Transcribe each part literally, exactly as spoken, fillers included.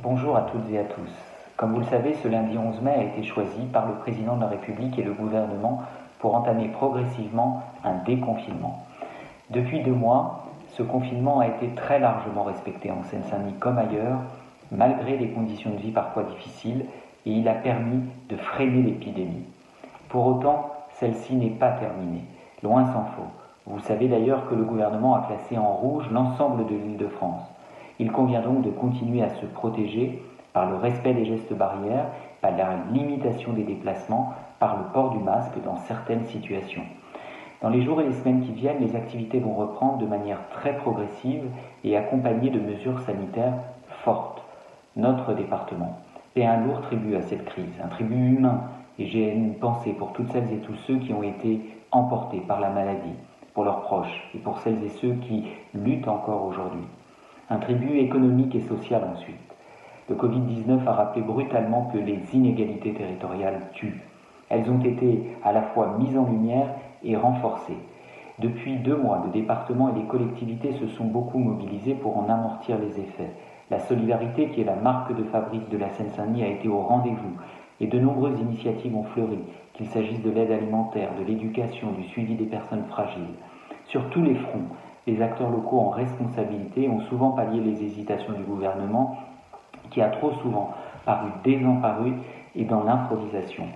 Bonjour à toutes et à tous. Comme vous le savez, ce lundi onze mai a été choisi par le président de la République et le gouvernement pour entamer progressivement un déconfinement. Depuis deux mois, ce confinement a été très largement respecté en Seine-Saint-Denis comme ailleurs, malgré des conditions de vie parfois difficiles, et il a permis de freiner l'épidémie. Pour autant, celle-ci n'est pas terminée, loin s'en faut. Vous savez d'ailleurs que le gouvernement a classé en rouge l'ensemble de l'Île-de-France. Il convient donc de continuer à se protéger par le respect des gestes barrières, par la limitation des déplacements, par le port du masque dans certaines situations. Dans les jours et les semaines qui viennent, les activités vont reprendre de manière très progressive et accompagnées de mesures sanitaires fortes. Notre département paie un lourd tribut à cette crise, un tribut humain, et j'ai une pensée pour toutes celles et tous ceux qui ont été emportés par la maladie, pour leurs proches et pour celles et ceux qui luttent encore aujourd'hui. Un tribut économique et social ensuite. Le covid dix-neuf a rappelé brutalement que les inégalités territoriales tuent. Elles ont été à la fois mises en lumière et renforcées. Depuis deux mois, le département et les collectivités se sont beaucoup mobilisés pour en amortir les effets. La solidarité, qui est la marque de fabrique de la Seine-Saint-Denis, a été au rendez-vous et de nombreuses initiatives ont fleuri, qu'il s'agisse de l'aide alimentaire, de l'éducation, du suivi des personnes fragiles. Sur tous les fronts, les acteurs locaux en responsabilité ont souvent pallié les hésitations du gouvernement qui a trop souvent paru désemparé et dans l'improvisation.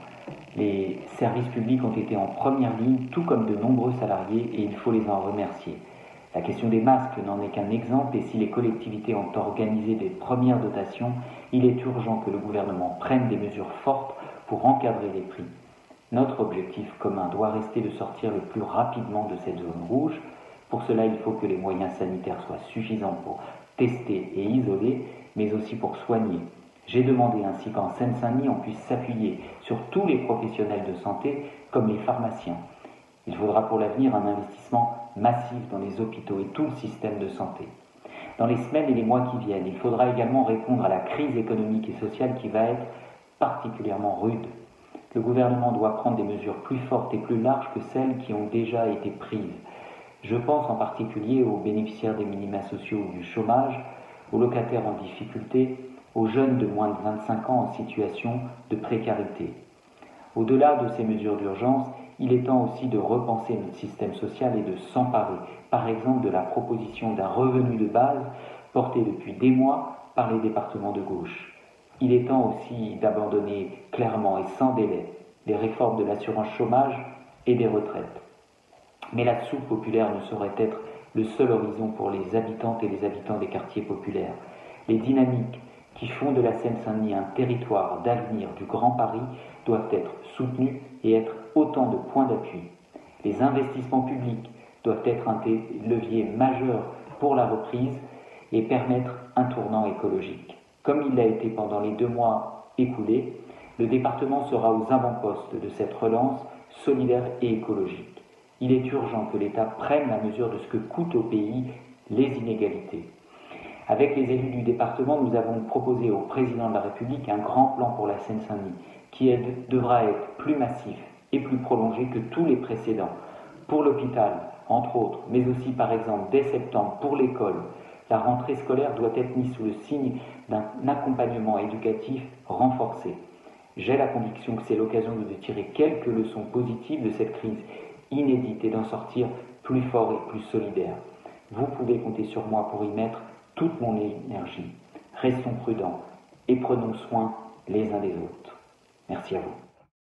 Les services publics ont été en première ligne, tout comme de nombreux salariés, et il faut les en remercier. La question des masques n'en est qu'un exemple, et si les collectivités ont organisé des premières dotations, il est urgent que le gouvernement prenne des mesures fortes pour encadrer les prix. Notre objectif commun doit rester de sortir le plus rapidement de cette zone rouge. Pour cela, il faut que les moyens sanitaires soient suffisants pour tester et isoler, mais aussi pour soigner. J'ai demandé ainsi qu'en Seine-Saint-Denis, on puisse s'appuyer sur tous les professionnels de santé, comme les pharmaciens. Il faudra pour l'avenir un investissement massif dans les hôpitaux et tout le système de santé. Dans les semaines et les mois qui viennent, il faudra également répondre à la crise économique et sociale qui va être particulièrement rude. Le gouvernement doit prendre des mesures plus fortes et plus larges que celles qui ont déjà été prises. Je pense en particulier aux bénéficiaires des minima sociaux ou du chômage, aux locataires en difficulté, aux jeunes de moins de vingt-cinq ans en situation de précarité. Au-delà de ces mesures d'urgence, il est temps aussi de repenser notre système social et de s'emparer, par exemple, de la proposition d'un revenu de base porté depuis des mois par les départements de gauche. Il est temps aussi d'abandonner clairement et sans délai les réformes de l'assurance chômage et des retraites. Mais la soupe populaire ne saurait être le seul horizon pour les habitantes et les habitants des quartiers populaires. Les dynamiques qui font de la Seine-Saint-Denis un territoire d'avenir du Grand Paris doivent être soutenues et être autant de points d'appui. Les investissements publics doivent être un levier majeur pour la reprise et permettre un tournant écologique. Comme il l'a été pendant les deux mois écoulés, le département sera aux avant-postes de cette relance solidaire et écologique. Il est urgent que l'État prenne la mesure de ce que coûtent au pays les inégalités. Avec les élus du département, nous avons proposé au président de la République un grand plan pour la Seine-Saint-Denis qui est, devra être plus massif et plus prolongé que tous les précédents. Pour l'hôpital, entre autres, mais aussi par exemple dès septembre pour l'école, la rentrée scolaire doit être mise sous le signe d'un accompagnement éducatif renforcé. J'ai la conviction que c'est l'occasion de tirer quelques leçons positives de cette crise inédite et d'en sortir plus fort et plus solidaire. Vous pouvez compter sur moi pour y mettre toute mon énergie. Restons prudents et prenons soin les uns des autres. Merci à vous.